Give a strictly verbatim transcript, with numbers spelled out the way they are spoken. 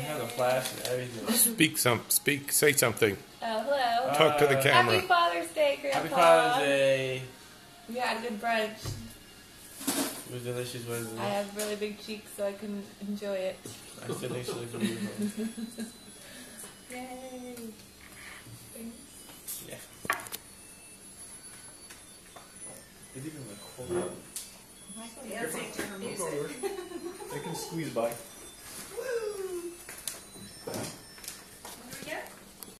have a flash and everything. Speak some. Speak. Say something. Oh, hello. Talk to the Uh, camera. Happy Father's Day, Grandpa. Happy Father's Day. We had a good brunch. It was delicious, wasn't it? I have really big cheeks, so I can enjoy it. I still think she looks beautiful. Yay. Thanks. Yeah. It's even like cold. Michael, Dancing to her music. They can squeeze by.